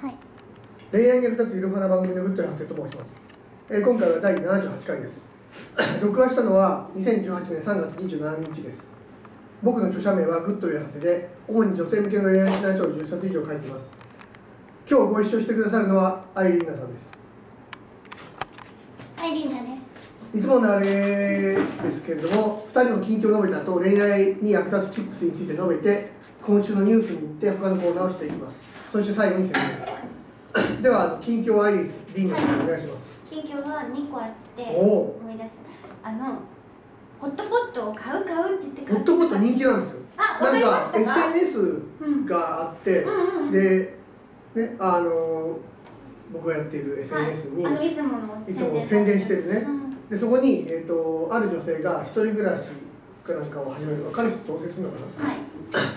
はい。 恋愛に役立つゆるふわな番組のグッドな発生と申します。今回は第78回です。録画したのは2018年3月27日です。僕の著者名はグッドな発生で、主に女性向けの恋愛指南書を10冊以上書いています。今日ご一緒してくださるのはアイリーナさんです。 アイリーナです。 いつものあれですけれども、2人の近況を述べた後、恋愛に役立つチップスについて述べて、今週のニュースに行って他のコーナーをしていきます。そして最後に宣伝。では近況アイリーナさんお願いします。 近況は2個あって思い出した。ホットポットを買うって言ってホットポット人気なんですよ。 あ、わかりましたか。 なんか SNS があって、で、ね、僕がやっている SNS に、 いつも宣伝してるね、でそこに、ある女性が一人暮らしかなんかを始める、彼氏と同棲するのかな、 はい、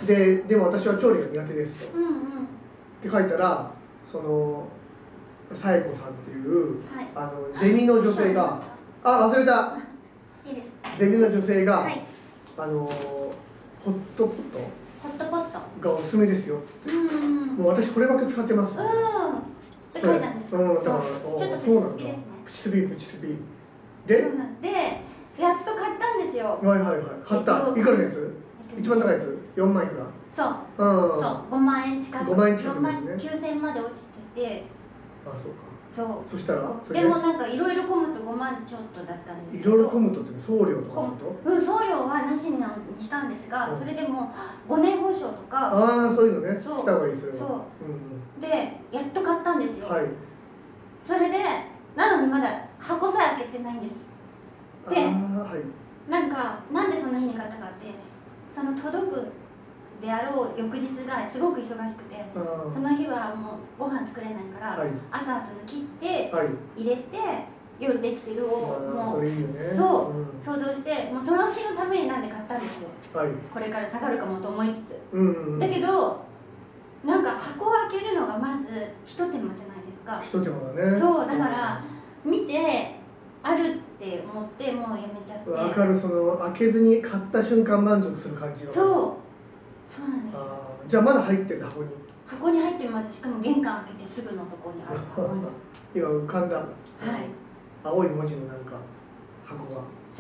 でも私は調理が苦手ですと、って書いたら、そのさえこさんっていう、ゼミの女性が、忘れた、 いいです、 ゼミの女性が、ホットポットがおすすめですよって、もう私こればっかり使ってます、ね、 って書いたんですか。 だからちょっとプチスピですね。 プチスピで、 やっと買ったんですよ。 買った。いくらのやつ？一番高いやつ4万いくら？ そう5万円近く、 5万円近くですね。 9,000まで落ちてて、 そうか。そしたらでもなんかいろいろ込むと5万ちょっとだったんですけど、 いろいろ込むとって送料とか込むと？ 送料はなしにしたんですが、それでも5年保証とか、 そういうのね、した方がいい。それはでやっと買ったんですよ。 はい。 それでなのにまだ箱さえ開けてないんです。で、なんでその日に買ったかって、その届くであろう翌日がすごく忙しくて、その日はもうご飯作れないから、朝その切って入れて、夜できてるをもう想像して、もうその日のためになんで買ったんですよ。これから下がるかもと思いつつ、だけどなんか箱を開けるのがまず一手間じゃないですか。 一手間だね。 そうだから見てあるって思ってもうやめちゃって。 わかる。その開けずに買った瞬間満足する感じが。 そうなんですよ。 じゃあまだ入ってる、 箱に入ってます。しかも玄関開けてすぐのとこにある箱に今浮かんだ。青い文字のなんか箱が。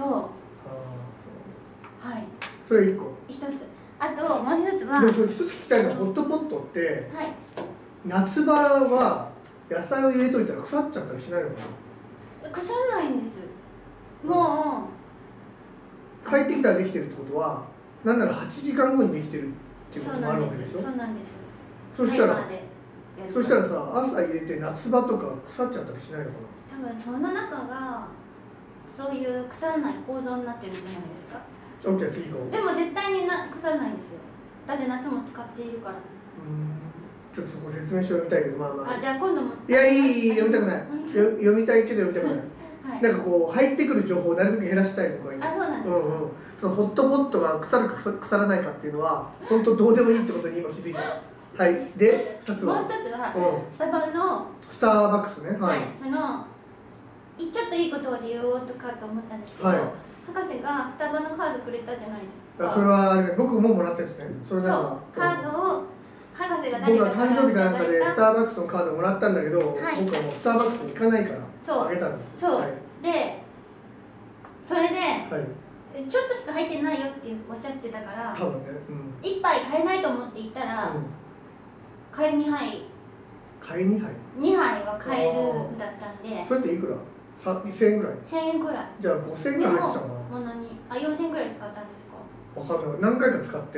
それ1個。 一つ。あともう一つは、 でもそれ一つ聞きたいのは、ホットポットって夏場は野菜を入れといたら腐っちゃったりしないのかな？ 腐らないんです。もう帰ってきたらできてるってことは、なんなら8時間後にできてるっていうこともあるわけでしょ。 そうなんです。 そしたらさ、朝入れて夏場とか腐っちゃったりしないのかな？ 多分その中がそういう腐らない構造になってるじゃないですか。 OK、次行こう。 でも絶対に腐らないんですよ。だって夏も使っているから。 ちょっとそこ説明書読みたいけど、 じゃあ今度も。 いや、読みたくない。読みたいけど読みたくない。なんかこう入ってくる情報をなるべく減らしたいのがいい。 そうなんですか。 そのホットポットが腐るか腐らないかっていうのは本当どうでもいいってことに今気づいた。で2つは。 もう一つはスタバの。 スターバックスね。 そのちょっといいことを言おうとかと思ったんですけど、博士がスタバのカードくれたじゃないですか。 それは僕ももらったやつね。それなんかカードを博士が僕は誕生日かなんかでスターバックスのカードもらったんだけど、僕はもうスターバックスに行かないからあげたんです。 でそれで、ちょっとしか入ってないよっておっしゃってたから、 多分ね、 1杯買えないと思って行ったら、買え2杯2杯は買えるんだったんで。 それっていくら？1000円ぐらい ？1000円ぐらい。 じゃあ5000円ぐらい入ってたのかな。 ものに4000円ぐらい使ったんですか？ 分かんない。何回か使って。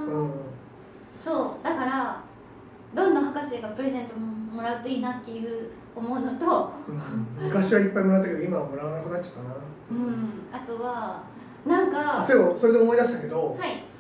そうだからどんどん博士がプレゼントもらうといいなっていう思うのと、 昔はいっぱいもらったけど今はもらわなくなっちゃったな。 あとはなんかそれで思い出したけど、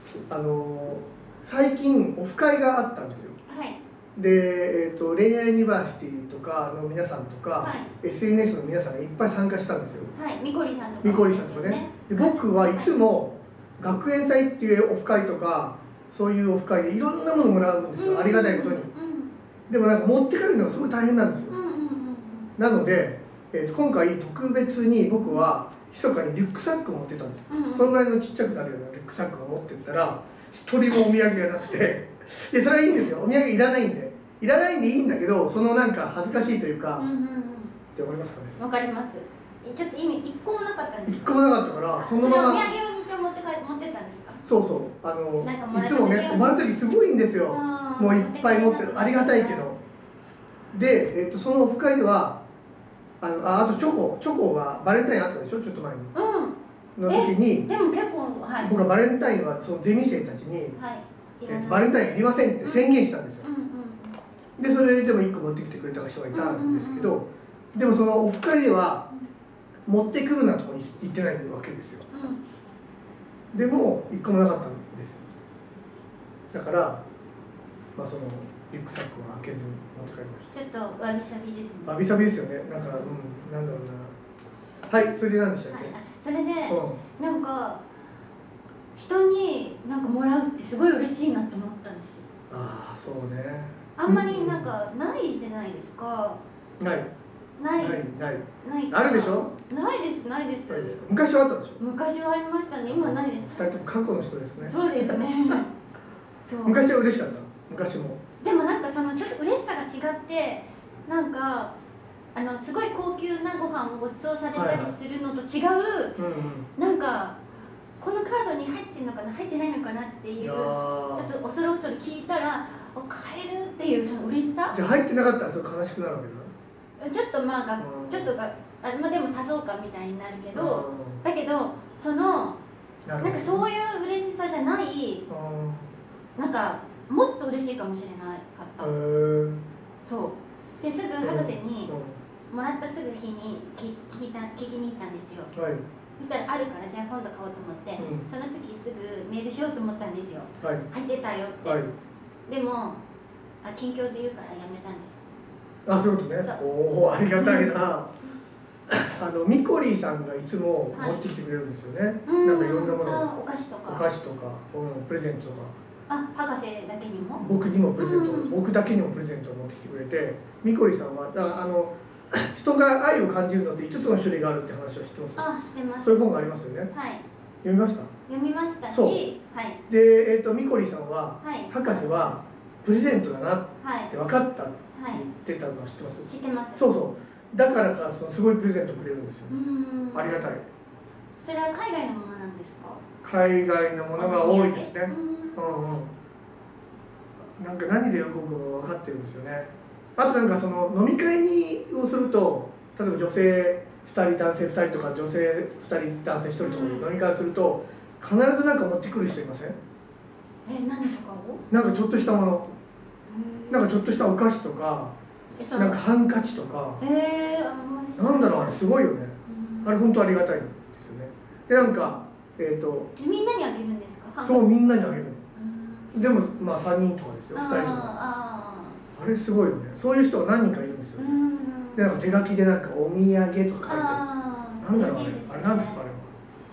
最近オフ会があったんですよ。で、恋愛ユニバーシティとかの皆さんとか、SNS の皆さんがいっぱい参加したんですよ。 みこりさんとか。 ね。で僕はいつも学園祭っていうオフ会とかそういうオフ会でいろんなものもらうんですよ。ありがたいことに。でもなんか持って帰るのがすごい大変なんですよ。なので、今回特別に僕は密かにリュックサックを持ってたんですよ。このぐらいのちっちゃくなるようなリュックサックを持ってったら一人もお土産がなくて、それはいいんですよ。お土産いらないんで。 いらないんでいいんだけど、そのなんか恥ずかしいというか、って思いますかね。 わかります。ちょっと意味一個もなかったんですか。 一個もなかったから、そのまま。 お土産を一応持ってったんですか。 そうそう、いつもね、もらう時すごいんですよ。もういっぱい持ってる、ありがたいけど。で、そのオフ会では、あとチョコがバレンタインあったでしょ、ちょっと前に。の時に、 でも結構、はい、 僕はバレンタインはそのゼミ生たちに、 はい、 バレンタインいりませんって宣言したんですよ。でそれでも1個持ってきてくれた人がいたんですけど、でもそのオフ会では持ってくるなとも言ってないわけですよ。でも1個もなかったんですよ。だから、まあ、そのリュックサックは開けずに持って帰りました。 ちょっとわびさびですね。 わびさびですよね。なんか、なんだろうな。はい、それで何でしたっけ。 それで、なんか人になんかもらうってすごい嬉しいなって思ったんですよ。 ああ、そうね。 あんまりなんかないじゃないですか。ない。あるでしょ。ないです。 昔はあったでしょ。 昔はありましたね。今ないです。 2人とも過去の人ですね。 そうですね。 そう。昔は嬉しかった。昔も。 でもなんかそのちょっと嬉しさが違って、なんかすごい高級なご飯をご馳走されたりするのと違う、なんかこのカードに入ってるのかな入ってないのかなっていうちょっと恐る恐る聞いたら買えるっていうその嬉しさ。 じゃあ入ってなかったらそれ悲しくなるわけだ。 ちょっとまあちょっとまあでも足そうかみたいになるけど、だけどそのなんかそういう嬉しさじゃない、なんかもっと嬉しいかもしれなかった。そうですぐ博士にもらったすぐ日に聞きに行ったんですよ。そしたらあるからじゃあ今度買おうと思って、その時すぐメールしようと思ったんですよ。入ってたよって。でも近況で言うからやめたんです。 あ、そういうことね。おお、ありがたいな。ミコリーさんがいつも持ってきてくれるんですよね。なんかいろんなもの。 お菓子とか。 プレゼントとか。 博士だけにも。 僕にもプレゼント、僕だけにもプレゼントを持ってきてくれて、ミコリーさんは人が愛を感じるのって5つの種類があるって話を知ってます？ 知ってます。 そういう本がありますよね。 はい。 読みました？ 読みましたし、はい。 で、ミコリーさんは、博士はプレゼントだなって分かったって言ってたのは知ってます？ 知ってます。 そうそう。だからかすごいプレゼントくれるんですよ。ありがたい。 それは海外のものなんですか？ 海外のものが多いですね。なんか何で喜ぶか分かってるんですよね。あとなんかその飲み会をすると、例えば女性2人男性2人とか女性2人男性1人とかで飲み会すると必ずなんか持ってくる人いません？ 何とかを？ なんかちょっとしたもの、なんかちょっとしたお菓子とか、なんかハンカチとか、なんだろう、あれすごいよね。あれ本当ありがたいんですよね。でなんかみんなにあげるんですか？ そう、みんなにあげるの。でもまあ3人とかですよ、2人とか。あれすごいよね。そういう人が何人かいるんですよね。でなんか手書きでなんかお土産とか書いてある。なんだろう、あれなんですか、あれ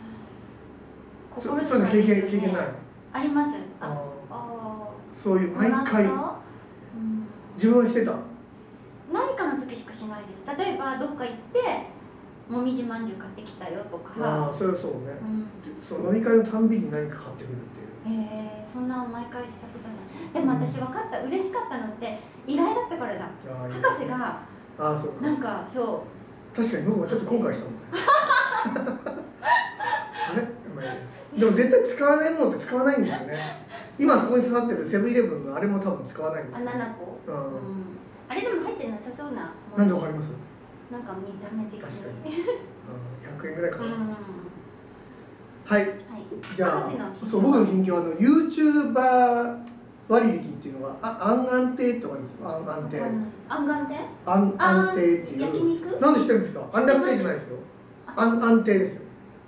は。そういうの経験ない？ あります。 そういう毎回自分はしてた。 何かの時しかしないです。例えばどっか行ってもみじまんじゅう買ってきたよとか。 それはそうね。その飲み会のたんびに何か買ってくるっていう。 そんな毎回したことない。でも私分かった、嬉しかったのって意外だったからだ。博士がなんかそう確かに僕もちょっと後悔したもんね。あれでも絶対使わないものって使わないんですよね。今そこに刺さってるセブンイレブンのあれも多分使わないんですよ。 7個。あれでも入ってなさそうな。 なんでわかります？ なんか見た目的に。 確かに。100円ぐらいかな。はい。じゃあ、そう僕の近況はYouTuber 割引っていうのがアンアン亭とかですよ。アンアン亭。 アンガン亭？ アンアン亭っていう。 焼肉？ なんで知ってるんですか？安楽亭じゃないですよ。アンアン亭ですよ。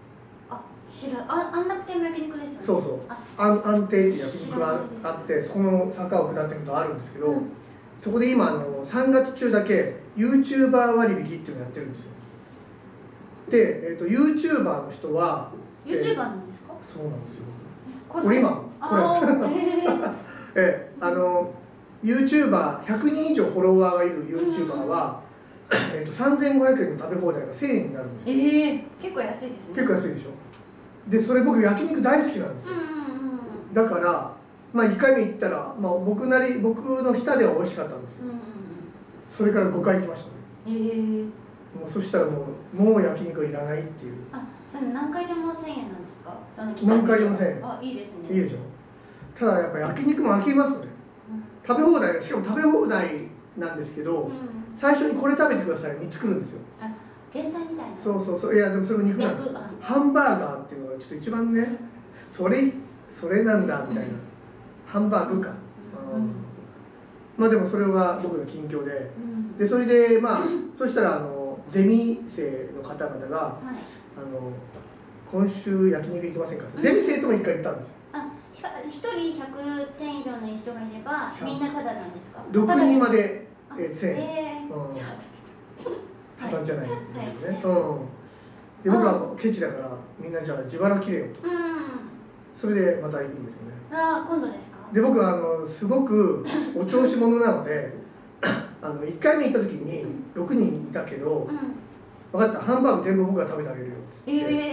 安楽亭の焼肉ですよね。 そうそう。アンアン亭っていう焼肉があって、そこの坂を下っていくとあるんですけど、そこで今3月中だけ YouTuber 割引っていうのをやってるんですよ。で、YouTuber の人は YouTuber なんですか？ そうなんですよ。これ今YouTuber100 人以上フォロワーがいる YouTuber は3500円の食べ放題が1000円になるんですよ。 結構安いですね。 結構安いでしょ。でそれ僕焼肉大好きなんですよ。だからまあ1回目行ったら、まあ、僕の舌では美味しかったんですよ、それから5回行きましたね。もうそしたらもう焼肉いらないっていう。 あ、それ何回でも1000円なんですか？その何回でも1000円。 あ、いいですね。 いいでしょ。ただやっぱ焼肉も飽きますね、食べ放題、しかも食べ放題なんですけど、最初にこれ食べてくださいに作るんですよ。 あ、前菜みたいな。 そう、いやでもそれも肉なんですよ。ハンバーガーっていうのがちょっと一番ね、それなんだみたいな。ハンバーグか、まあでもそれは僕の近況で、でそれでまあそしたらゼミ生の方々が、今週焼肉行きませんかって、ゼミ生とも一回行ったんですよ。 1人100点以上の人がいればみんなタダなんですか ？6人まで1000円。タダじゃないんですね。で僕はケチだからみんなじゃあ自腹切れよと。それでまた行くんですよね。 今度ですか？ で僕はすごくお調子者なので1回目行った時に6人いたけど、分かった、ハンバーグ全部僕が食べてあげるよっつって、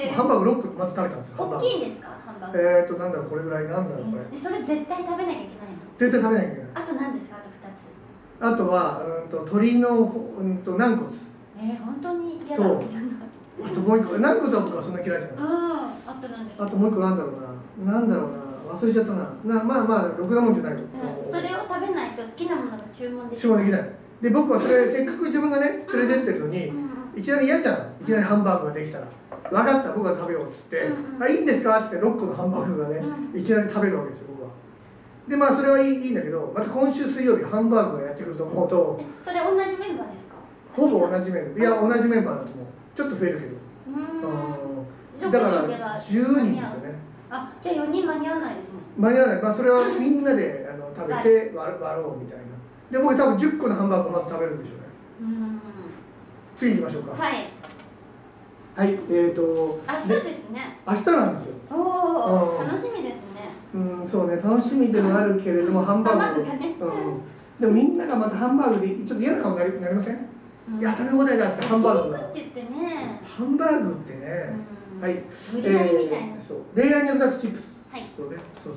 ハンバーグ6個まず食べたんですよ。 大きいんですか？ハンバーグ。 なんだろう、これぐらい、なんだろうこれ。 それ絶対食べなきゃいけないの？ 絶対食べなきゃいけない。 あと何ですか？あと2つ。 あとは鶏の軟骨。 本当に嫌だわけじゃない。 あともう1個、軟骨は僕はそんな嫌いじゃない。 あと何ですか？ あともう1個なんだろうな、忘れちゃったな。まあろくなもんじゃないよ。 それを食べないと好きなものが注文できない。 注文できない。で僕はそれせっかく自分がね連れてってるのに、いきなり嫌じゃん。いきなりハンバーグができたら分かった、僕が食べようっつって「あ、いいんですか?」っつって6個のハンバーグがねいきなり食べるわけですよ、僕は。でまあそれはいいんだけど、また今週水曜日ハンバーグがやってくると思うと、 それ同じメンバーですか？ ほぼ同じメンバー。いや同じメンバーだと思う。ちょっと増えるけど、だから10人ですよね。 じゃあ4人間に合わないですもん。 間に合わない。まあそれはみんなで食べて割ろうみたいな。で僕多分10個のハンバーグをまず食べるんでしょうね。次行きましょうか。はい、明日ですね。 明日なんですよ。 楽しみですね。 そうね、楽しみでもあるけれども、ハンバーグで、でもみんながまたハンバーグでちょっと嫌な顔になりません？いや、食べ放題だってハンバーグが。ハンバーグってね、はい、 無理やりみたいな。 恋愛に役立つチップス。はい。そうね、そ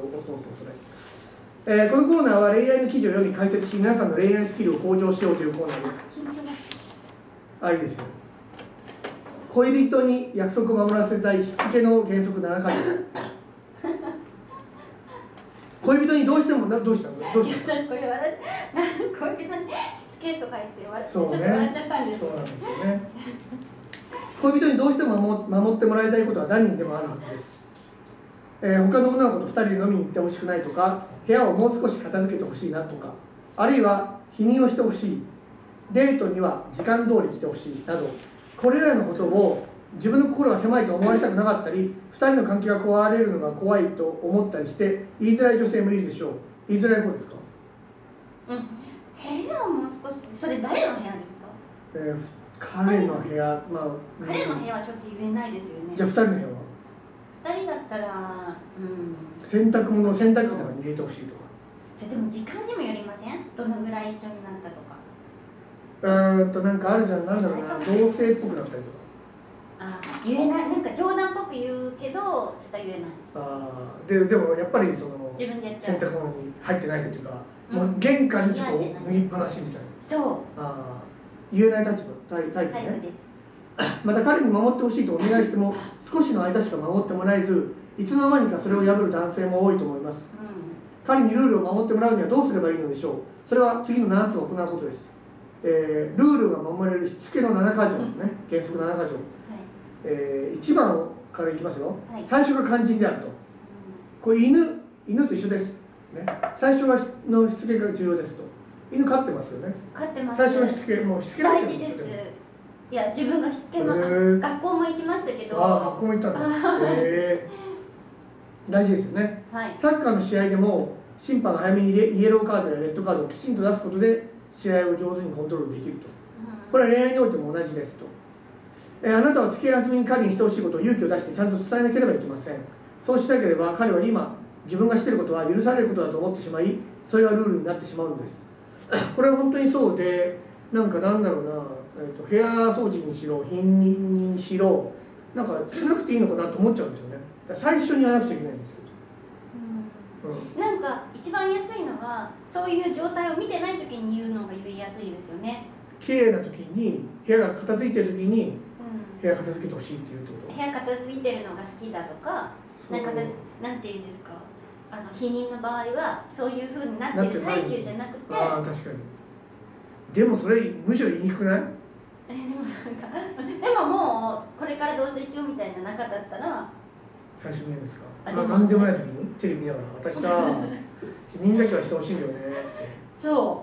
れ。このコーナーは恋愛の記事を読み解説し、皆さんの恋愛スキルを向上しようというコーナーです。いいですよ。恋人に約束を守らせたいしつけの原則7か条。恋人にどうしたの？ 私これ笑って恋人にしつけとか言ってちょっと笑っちゃったんです。 そうなんですよね。恋人にどうしても守ってもらいたいことは何人でもあるはずです。他の女の子と2人で飲みに行ってほしくないとか、部屋をもう少し片付けてほしいなとか、あるいは否認をしてほしい、デートには時間通り来てほしいなど、これらのことを自分の心が狭いと思われたくなかったり、2人の関係が壊れるのが怖いと思ったりして言いづらい女性もいるでしょう。言いづらい方ですか？ 部屋をもう少し、それ誰の部屋ですか？ 彼の部屋、 彼の部屋はちょっと言えないですよね。 じゃあ2人の部屋は 2人だったら、 洗濯物を洗濯機の中に入れてほしいとか。 それでも時間にもよりません？どのぐらい一緒になったとか。 なんかあるじゃん、なんだろうな、同性っぽくなったりとか。 言えない、なんか冗談っぽく言うけどちょっと言えない。 でもやっぱりその自分でやっちゃう、 洗濯物に入ってないっていうか、もう玄関にちょっと脱ぎっぱなしみたいな。 そう言えないタイプね。また彼に守ってほしいとお願いしても少しの間しか守ってもらえず、いつの間にかそれを破る男性も多いと思います。彼にルールを守ってもらうにはどうすればいいのでしょう。それは次の7つを行うことです。ルールが守れるしつけの7か条ですね。原則7か条。1番からいきますよ。最初が肝心であると。これ犬と一緒です。ね、最初のしつけが重要ですと。犬飼ってますよね。 飼ってます。 最初のしつけ、もうしつけ大事です。いや、自分がしつけの学校も行きましたけど。 学校も行ったんだ。大事ですよね。サッカーの試合でも審判が早めにイエローカードやレッドカードをきちんと出すことで試合を上手にコントロールできると。これは恋愛においても同じですと。あなたは付き合い始めに彼にしてほしいことを勇気を出してちゃんと伝えなければいけません。そうしなければ彼は今自分がしていることは許されることだと思ってしまい、それがルールになってしまうのです。これは本当にそうで、なんだろうな、部屋掃除にしろ避妊にしろなんかしなくていいのかなと思っちゃうんですよね。だから最初にやらなくちゃいけないんですよ。 なんなんか一番安いのはそういう状態を見てない時に言うのが言いやすいですよね。 綺麗な時に部屋が片付いてる時に、部屋片付けてほしいっていうってこと。 部屋片付いてるのが好きだとか、なんていうんですか、避妊の場合はそういう風になってる最中じゃなくて。 ああ確かに。でもそれむしろ言いにくくない？ でももうこれから同棲しようみたいな仲だったら最初に言うんですか？何でもない時にテレビ見ながら私さ避妊だけはしてほしいんだよねって。 そう。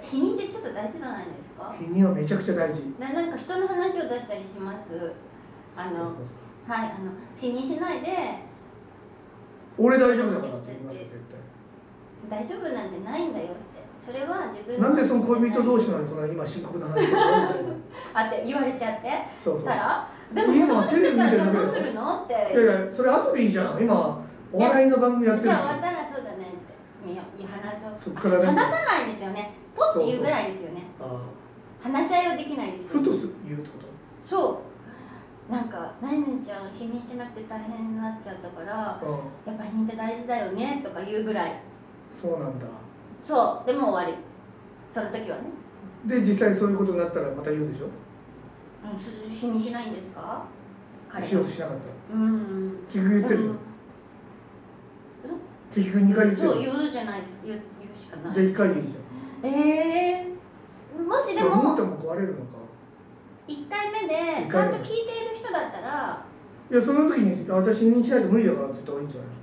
避妊ってちょっと大事じゃないですか？ 避妊はめちゃくちゃ大事。 なんか人の話を出したりします。はい、避妊しないで。 俺大丈夫だからって言いますよ絶対。大丈夫なんてないんだよって。それは自分の。 なんでその恋人同士なのにこの今深刻な話をあって言われちゃって。 そうそう。 たら。でも今テレビ見てるだけどうするのって。いやいやそれ後でいいじゃん。今お笑いの番組やってるし。 じゃあ終わったらそうだねって話そう。 そっから話さないですよね。ポって言うぐらいですよね。話し合いはできないですよ。 ふと言うってこと？ そう。なんか何々ちゃん避妊してなくて大変になっちゃったから、やっぱ避妊って大事だよねとか言うぐらい。 そうなんだ。 そうでも終わり。その時はね。 で実際そういうことになったらまた言うんでしょ？ 避妊しないんですか？ しようとしなかった。結局言ってるじゃん。結局2回言ってる。 そう言うじゃないです。言うしかない。 じゃあ1回でいいじゃん。もしでもムートも壊れるのか。 1回目でちゃんと聞いている人だったら、 いやその時に私認知しないと無理だからって言った方がいいんじゃない？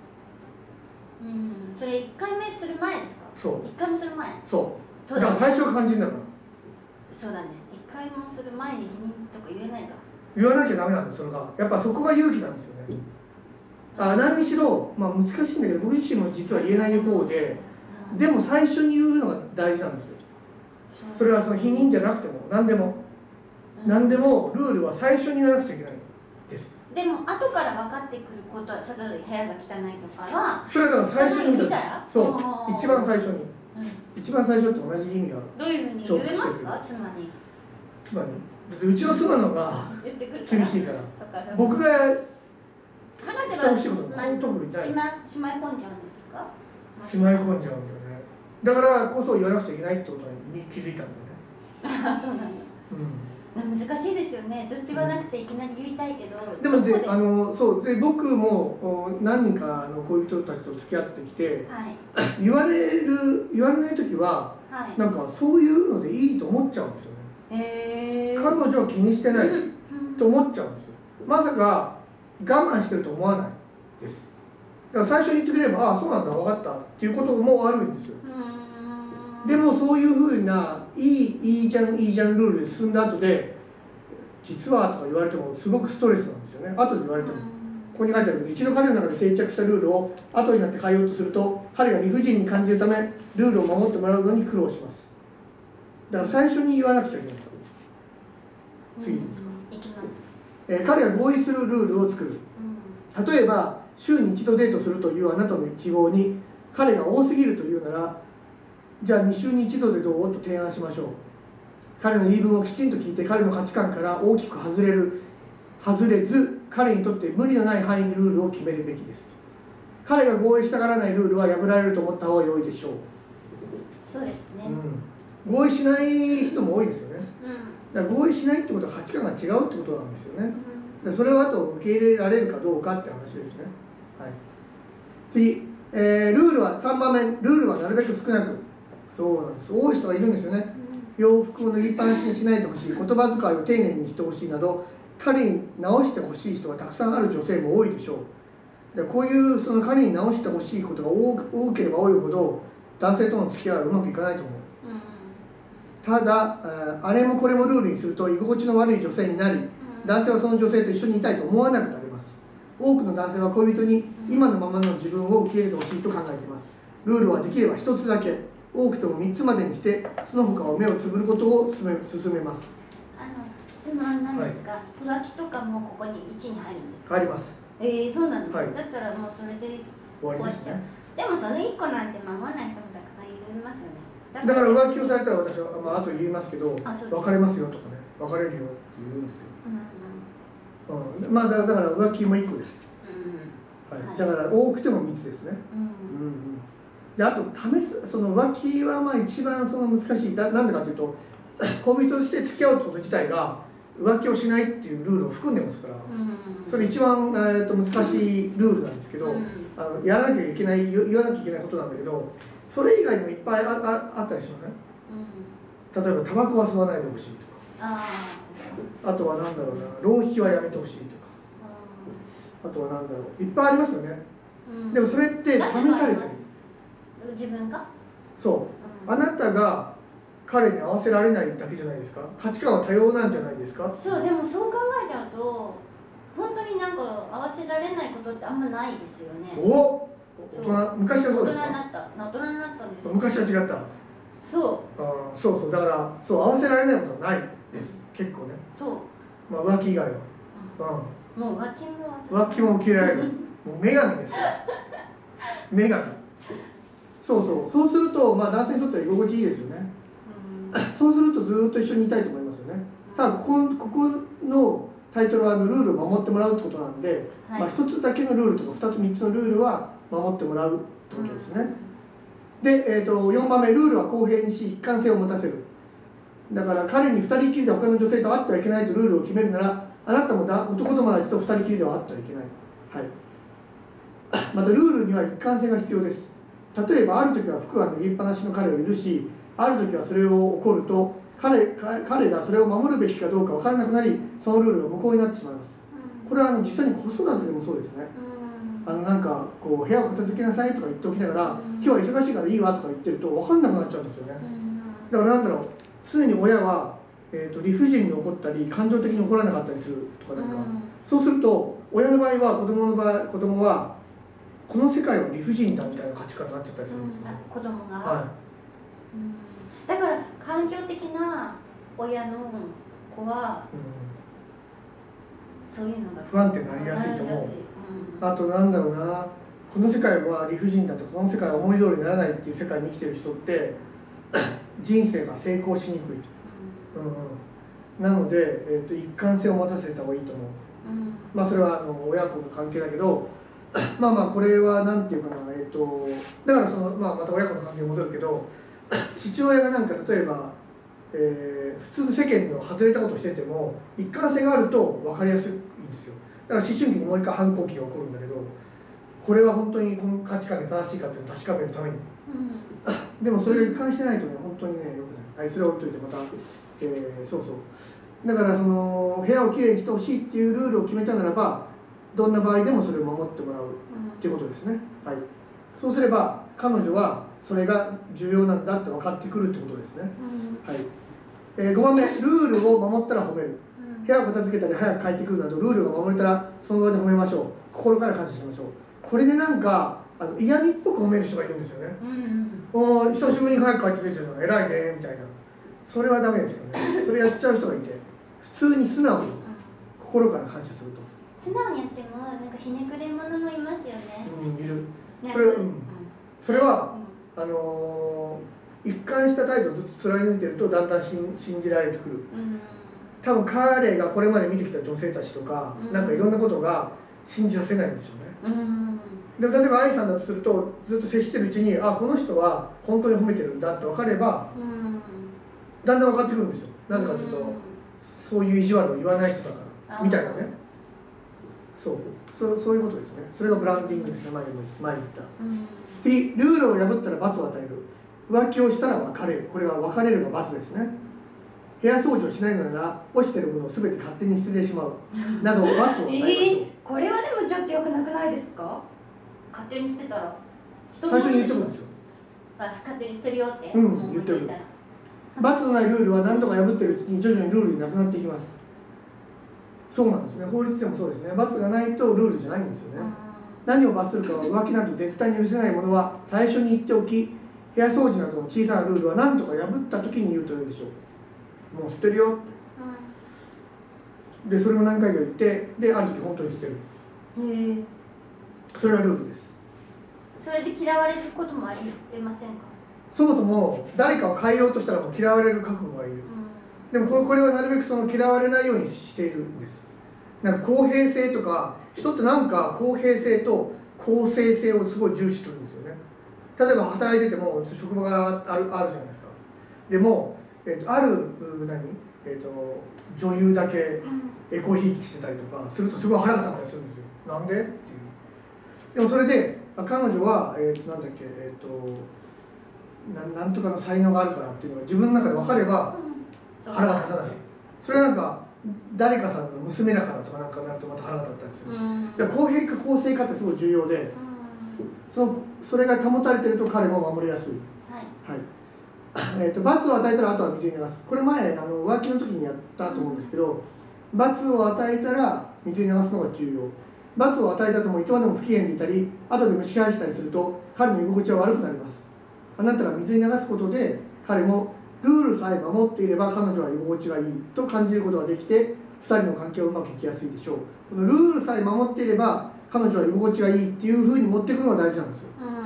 それ1回目する前ですか？ そう。 1回もする前。 そうだから最初は肝心だから。 そうだね。1回もする前に避妊とか言えないか。 言わなきゃダメなんだそれが。やっぱそこが勇気なんですよね。何にしろ、難しいんだけど僕自身も実は言えない方で、でも最初に言うのが大事なんですよ。それはその避妊じゃなくても何でも、何でもルールは最初に言わなくちゃいけないです。 でも後から分かってくることは、例えば部屋が汚いとかはそれはだから最初に見たら、そう一番最初に、一番最初って同じ意味がどういうふうに言えますか？妻に。 うちの妻の方が厳しいから。僕が話せばしまい込んじゃうんですか？しまい込んじゃうんだよね。だからこそ言わなくちゃいけないってことに気づいたんだよね。 そうなんだ。難しいですよね。ずっと言わなくていきなり言いたいけど。 でもそうで僕も何人か恋人たちと付き合ってきて、言われない時は、なんかそういうのでいいと思っちゃうんですよね。彼女は気にしてないと思っちゃうんですよ。まさか我慢してると思わないです。だから最初に言ってくれれば、ああそうなんだ分かったっていうこともあるんですよ。でもそういうふうないいじゃんルールで進んだ後で実はとか言われてもすごくストレスなんですよね。後で言われても。ここに書いてあるけど、一度彼の中で定着したルールを後になって変えようとすると彼が理不尽に感じるためルールを守ってもらうのに苦労します。だから最初に言わなくちゃいけない。次いきますか。 いきます。 彼が合意するルールを作る。例えば週に一度デートするというあなたの希望に彼が多すぎるというなら、じゃあ2週に1度でどうと提案しましょう。彼の言い分をきちんと聞いて彼の価値観から大きく外れず彼にとって無理のない範囲にルールを決めるべきです。彼が合意したがらないルールは破られると思った方が良いでしょう。 そうですね、 合意しない人も多いですよね。だから合意しないってことは価値観が違うってことなんですよね。それをあと受け入れられるかどうかって話ですね。次、ルールは3番目、ルールはなるべく少なく。そうなんです。多い人がいるんですよね。洋服を脱ぎっぱなしにしないでほしい、言葉遣いを丁寧にしてほしいなど、彼に直してほしい人がたくさんある女性も多いでしょう。でこういうその彼に直してほしいことが多ければ多いほど男性との付き合いはうまくいかないと思う。ただあれもこれもルールにすると居心地の悪い女性になり、男性はその女性と一緒にいたいと思わなくなります。多くの男性は恋人に今のままの自分を受け入れてほしいと考えています。ルールはできれば1つだけ、多くとも3つまでにしてその他を目をつぶることを進めます。 質問なんですが、浮気とかもここに1に入るんですか？ 入ります。 そうなの、だったらもうそれで終わっちゃう。でもその1個なんて守らない人もたくさんいますよね。 だから浮気をされたら私は、後言いますけど、別れますよとかね、別れるよって言うんですよ。だから浮気も1個です。 だから多くても3つですね。であとその浮気はまあ一番その難しい。なんでかというと恋人として付き合うってこと自体が浮気をしないっていうルールを含んでますから、それ一番、難しいルールなんですけど、やらなきゃいけない言わなきゃいけないことなんだけど、それ以外でもいっぱいあったりしますね。例えばタバコは吸わないでほしいとか、あとは何だろうな、浪費はやめてほしいとか、あとは何だろう、いっぱいありますよね。でもそれって試されてる。 自分がそう、あなたが彼に合わせられないだけじゃないですか。価値観は多様なんじゃないですか。 そう、でもそう考えちゃうと本当になんか合わせられないことってあんまないですよね。 大人、昔からそうですか。 大人になったんですよ。 昔は違った。そうだからそう合わせられないことはないです。結構ね。 そう。 まあ浮気以外は。 もう浮気も受けられる。もう女神ですから。女神。そうするとまあ男性にとっては居心地いいですよね。そうするとずっと一緒にいたいと思いますよね。ただここのタイトルはルールを守ってもらうってことなんで、まあ一つだけのルールとか2つ3つのルールは守ってもらうってことですね。で、4番目、ルールは公平にし一貫性を持たせる。だから彼に2人きりで他の女性と会ってはいけないとルールを決めるなら、あなたも男友達と2人きりでは会ってはいけない。またルールには一貫性が必要です。例えばある時は服が脱ぎっぱなしの彼を許し、ある時はそれを怒ると彼がそれを守るべきかどうか分からなくなり、そのルールが無効になってしまいます。これは実際に子育てでもそうですね。なんかこう部屋を片付けなさいとか言っておきながら、今日は忙しいからいいわとか言ってると分かんなくなっちゃうんですよね。だからなんだろう、常に親は、理不尽に怒ったり感情的に怒らなかったりするとかなんか、そうすると親の場合は子供はこの世界は理不尽だみたいな価値観になっちゃったりするんですよね。 子供が、だから感情的な親の子は、そういうのが不安定になりやすいと思う。あとなんだろうな、この世界は理不尽だとかこの世界は思い通りにならないっていう世界に生きてる人って人生が成功しにくい、なので、一貫性を持たせた方がいいと思う。まあそれは親子の関係だけどまあこれはなんていうかな、だからまた親子の関係に戻るけど父親がなんか例えば、普通の世間の外れたことをしてても一貫性があると分かりやすいんですよ。だから思春期にもう一回反抗期が起こるんだけど、これは本当にこの価値観に正しいかっていうのを確かめるために、でもそれが一貫してないとね本当にねよくない。それを置いといてまた、だからその部屋をきれいにしてほしいっていうルールを決めたならば、どんな場合でもそれを守ってもらうっていうことですね。そうすれば彼女はそれが重要なんだって分かってくるってことですね。5番目、ルールを守ったら褒める。部屋を片付けたり早く帰ってくるなどルールが守れたらその場で褒めましょう。心から感謝しましょう。これでなんか嫌味っぽく褒める人がいるんですよね。久しぶりに早く帰ってくれちゃうの偉いねみたいな。それはダメですよね。それやっちゃう人がいて、普通に素直に心から感謝すると。 素直にやってもなんかひねくれ者もいますよね。 いる。それは、一貫した態度をずっと貫いてるとだんだん信じられてくる。多分彼がこれまで見てきた女性たちとか、なんかいろんなことが信じさせないんでしょうね。でも例えば愛さんだとするとずっと接してるうちにこの人は本当に褒めてるんだって分かれば、だんだん分かってくるんですよ。なぜかというとそういう意地悪を言わない人だからみたいなね。そういうことですね。それがブランディングですね。前言った。次、ルールを破ったら罰を与える。浮気をしたら別れる。これは別れるが罰ですね。部屋掃除をしないのなら落ちてるものを全て勝手に捨ててしまうなど罰を与えましょう。 これはでもちょっと良くなくないですか？勝手に捨てたら最初に言ってくるんですよ。 勝手に捨てるよって言ってる。罰のないルールは何度か破ってるうちに徐々にルールになくなっていきます。そうなんですね。法律でもそうですね。罰がないとルールじゃないんですよね。何を罰するかは浮気など絶対に許せないものは最初に言っておき、部屋掃除などの小さなルールは何とか破った時に言うと良いでしょう。もう捨てるよ、でそれも何回か言って、である時本当に捨てる。それがルールです。 それで嫌われることもありえませんか？ そもそも誰かを変えようとしたらもう嫌われる覚悟がいる。でもこれはなるべくその嫌われないようにしているんです。なんか公平性とか、人ってなんか公平性と公正性をすごい重視するんですよね。例えば働いてても職場があるじゃないですか。でも、ある女優だけエコひいきしてたりとかするとすごい腹が立ったりするんですよ。なんでっていう。でもそれで彼女は、なんだっけ、なんとかの才能があるからっていうのが自分の中で分かれば腹が立たない。それはなんか誰かさんの娘だからとかなんかなるとまた腹が立ったりする。だから公平か公正かってすごい重要で、それが保たれてると彼も守りやすい。はい。罰を与えたらあとは水に流す。これ前浮気の時にやったと思うんですけど、罰を与えたら水に流すのが重要。罰を与えたともいつまでも不機嫌でいたり後でも支配したりすると彼の居心地は悪くなります。あなたが水に流すことで彼もルールさえ守っていれば彼女は居心地がいいと感じることができて2人の関係はうまくいきやすいでしょう。このルールさえ守っていれば彼女は居心地がいいっていうふうに持っていくのが大事なんですよ。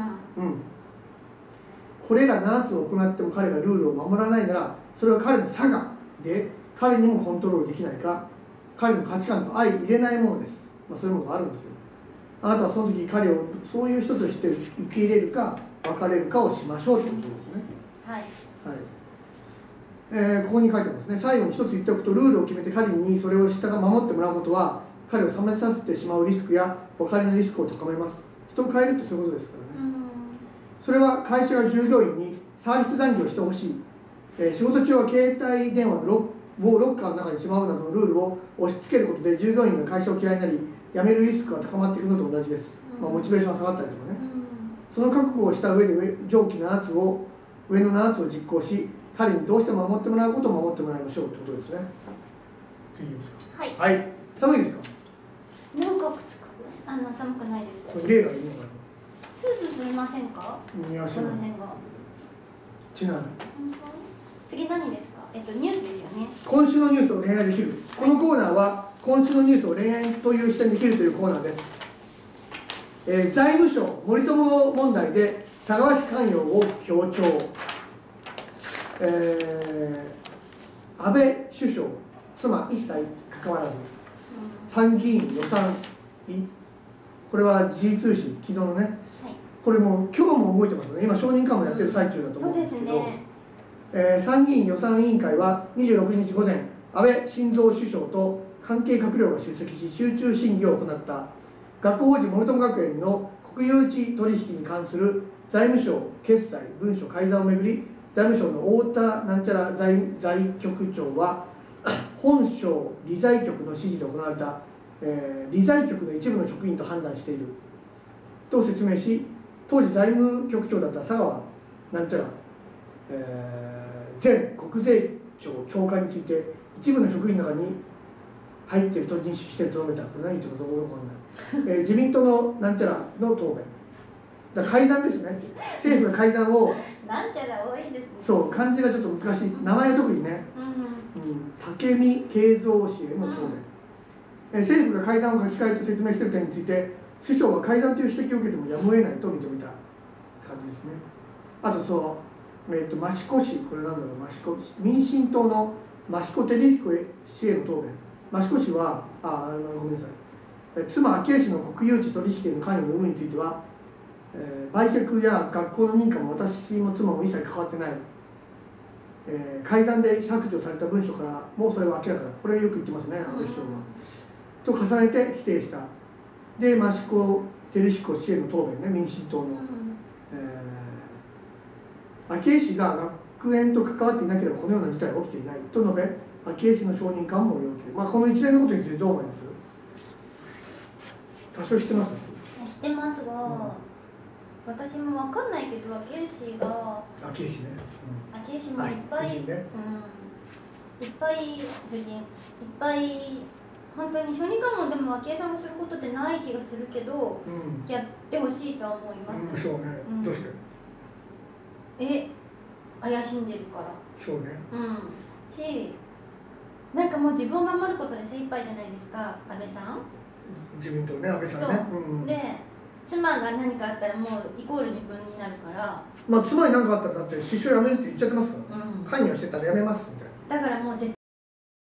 これら7つを行っても彼がルールを守らないならそれは彼の差がで彼にもコントロールできないか彼の価値観と相入れないものです。そういうものがあるんですよ。あなたはその時彼をそういう人として受け入れるか別れるかをしましょうということですね。ここに書いてますね。最後に一つ言っておくとルールを決めて彼にそれを守ってもらうことは彼を冷めさせてしまうリスクや別れのリスクを高めます。人を変えるってそういうことですからね。それは会社が従業員にサービス残業をしてほしい、仕事中は携帯電話のロッカーの中にしまうなどのルールを押し付けることで従業員が会社を嫌いになり辞めるリスクが高まっていくのと同じです。モチベーションが下がったりとかね。その覚悟をした上で上記7つを上の7つを実行し彼にどうしても守ってもらうことを守ってもらいましょうということですね。次いきますか。はい、寒いですか。 なんか寒くないです。 例がいいのかな。 スースーすみませんか。この辺がしない。 次何ですか。ニュースですよね。 今週のニュースを恋愛できる。このコーナーは今週のニュースを恋愛という視点でできるというコーナーです。財務省森友問題で佐川氏関与を強調。安倍首相妻一切関わらず、参議院予算これは時事通信昨日のね、これも今日も動いてますよね。今承認喚問やってる最中だと思うんですけど、参議院予算委員会は26日午前安倍晋三首相と関係閣僚が出席し集中審議を行った学校法人森友学園の国有地取引に関する財務省決裁文書改ざんをめぐり財務省の太田なんちゃら財局長は本省理財局の指示で行われた、理財局の一部の職員と判断していると説明し当時財務局長だった佐川なんちゃら、前国税庁長官について一部の職員の中に入っていると認識していると述べた。これ何言ってるかどうかわかんない、自民党のなんちゃらの答弁だから改ざんですね。政府が改ざんをなんちゃら多いですね。 そう漢字がちょっと難しい名前は特にね、武見慶三氏への答弁、政府が改ざんを書き換えと説明している点について首相は改ざんという指摘を受けてもやむを得ないと認めた感じですね。あと益子市、これなんだろう、益子民進党の益子照彦氏への答弁。益子市はごめんなさい、妻昭恵氏の国有地取引権の関与の有無については、売却や学校の認可も私も妻も一切関わってない、改ざんで削除された文書からもそれは明らかだ。これよく言ってますね、安倍首相は。と重ねて否定した。で益子照彦氏への答弁ね、民進党の。昭恵氏が学園と関わっていなければこのような事態は起きていないと述べ昭恵氏の承認喚問を要求。この一連のことについてどう思います？多少知ってますね。 知ってますが、私も分かんないけど昭恵氏が昭恵氏ね、 昭恵氏もいっぱい、 夫人ね、 いっぱい夫人いっぱい本当に承認喚問でも昭恵さんがすることってない気がするけど、やってほしいとは思います。 そうね、どうして怪しんでるから。 そうね。 し、なんかもう自分を守ることで精一杯じゃないですか、安倍さん。 自民党ね、安倍さんね。 で、妻が何かあったらもうイコール自分になるから。 妻に何かあったらだって首相辞めるって言っちゃってますから。関与してたら辞めますみたいな。 だからもう絶